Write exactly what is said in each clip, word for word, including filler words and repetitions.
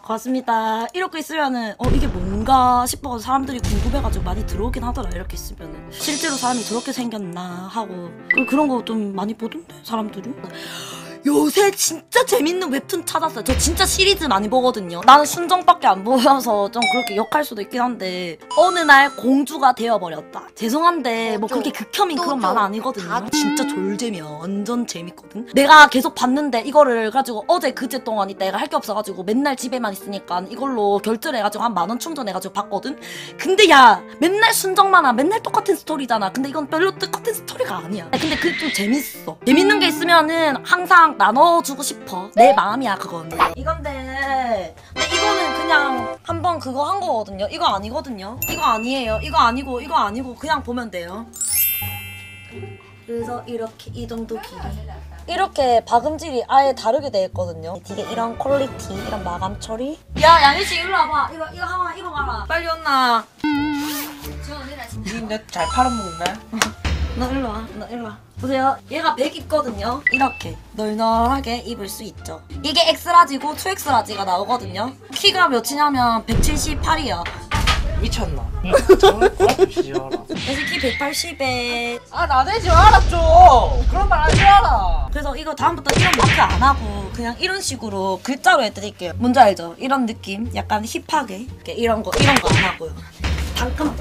고맙습니다. 이렇게 있으면은 어 이게 뭔가 싶어서 사람들이 궁금해가지고 많이 들어오긴 하더라. 이렇게 있으면은 실제로 사람이 저렇게 생겼나 하고 그런 거 좀 많이 보던데 사람들이. 요새 진짜 재밌는 웹툰 찾았어요. 저 진짜 시리즈 많이 보거든요. 나는 순정밖에 안 보여서 좀 그렇게 욕할 수도 있긴 한데 어느 날 공주가 되어버렸다. 죄송한데 뭐 그렇게 극혐인 그런 만화 아니거든요. 진짜 졸재미야. 완전 재밌거든. 내가 계속 봤는데 이거를 가지고 어제 그제 동안 내가 할 게 없어가지고 맨날 집에만 있으니까 이걸로 결제를 해가지고 한 만 원 충전해가지고 봤거든. 근데 야 맨날 순정 만화 맨날 똑같은 스토리잖아. 근데 이건 별로 똑같은 스토리가 아니야. 근데 그게 좀 재밌어. 재밌는 게 있으면은 항상 나눠주고 싶어. 내 마음이야 그건. 이건데 근데 이거는 그냥 한번 그거 한 거거든요. 이거 아니거든요. 이거 아니에요. 이거 아니고 이거 아니고 그냥 보면 돼요. 그래서 이렇게 이 정도 길이. 이렇게 박음질이 아예 다르게 돼 있거든요. 되게 이런 퀄리티, 이런 마감 처리. 야 양희씨 일로 와봐. 이거 이거 하나 이거 봐라. 빨리 온나. 니 잘 팔아먹었네. 너 일로 와. 너 일로 와. 보세요. 얘가 백 입거든요. 이렇게 널널하게 입을 수 있죠. 이게 엑스라지고 투 엑스라지가 나오거든요. 키가 몇이냐면 백칠십팔이야. 미쳤나? 정말 고맙지 마라. 그래서 키 백팔십에 아 나대지 마라 좀. 그런 말 하지 마라. 그래서 이거 다음부터 이런 마크 안 하고 그냥 이런 식으로 글자로 해드릴게요. 뭔지 알죠? 이런 느낌. 약간 힙하게 이렇게 이런 거 이런 거 안 하고요. 잠깐만.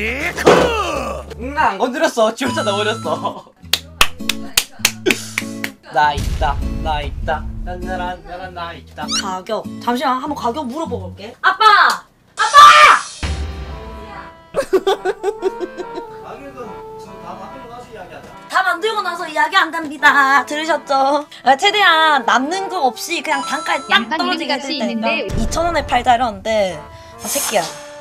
응, 나 안 건드렸어. 지 혼자 넣어버렸어. 나 있다, 나 있다, 난나란 나란 나 있다. 가격. 잠시만 한번 가격 물어보고 올게. 아빠! 아빠! 가격은 지금 다 만들고 나서 이야기하자. 다 만들고 나서 이야기 안 답니다. 들으셨죠? 아, 최대한 남는 거 없이 그냥 단가에 딱 양파 떨어지게 이름 값이 해드릴 테니까. 있는데 이천 원에 팔자 이러는데 아 새끼야.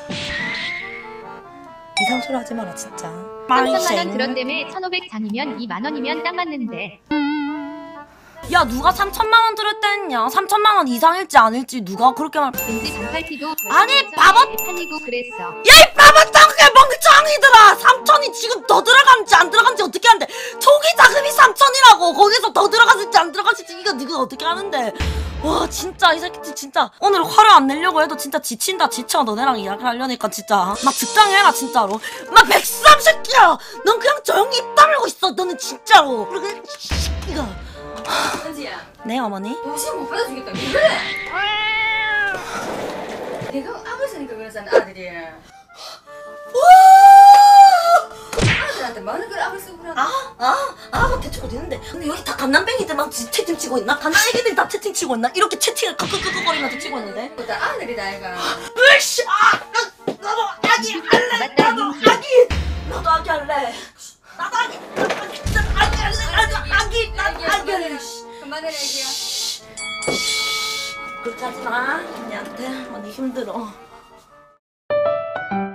이상 소리 하지 마라 진짜. 삼천만 원 들었다며 천오백 장이면 이만 원이면 딱 맞는데. 야 누가 삼천만 원 들었다 했냐? 삼천만 원 이상일지 아닐지 누가 그렇게 말. 왠지 반팔티도 아니, 바보- 팔리고 그랬어. 야이 바바짱게 멍청이들아! 삼천이 지금 더 들어간지 안 들어간지 어떻게 하는데 초기 자금이 삼천이라고. 거기서 더 들어갔을지 안 들어갔을지 이거 네가 어떻게 하는데. 와 진짜 이 새끼 진짜 오늘 화를 안 내려고 해도 진짜 지친다 지쳐. 너네랑 이야기를 하려니까 진짜 막 직장에 해라 진짜로. 막 백수삼 새끼야. 넌 그냥 조용히 입 다물고 있어. 너는 진짜로. 그리고 이 새끼가. 은지야, 네 어머니? 정신 못 받아주겠다. 왜 그래? 내가 악을 쓰니까 그러잖아, 아들이. 아들한테 많은 걸 악을 쓰고 그러나? 아, 아, 아, 뭐 대충 어디있는데. 근데 여기 다 갓난뱅이들 막 지- 채팅 치고 있나? 갓난애기들 다 채팅 치고 있나? 이렇게 채팅을 끄끄끄끄거리면서 치고 있는데. 그것도 아들이다, 아이가. 으이씨, 아, 나, 나도 아기 할래. 나도 아기. 나도 아기 할래. 나도 아기. 나도 아기. 나도 아기 할래. 나도 아기. 나도 아기 할래. 그만해, 애기야. 그렇게 하지 마. 언니한테. 언니 힘들어.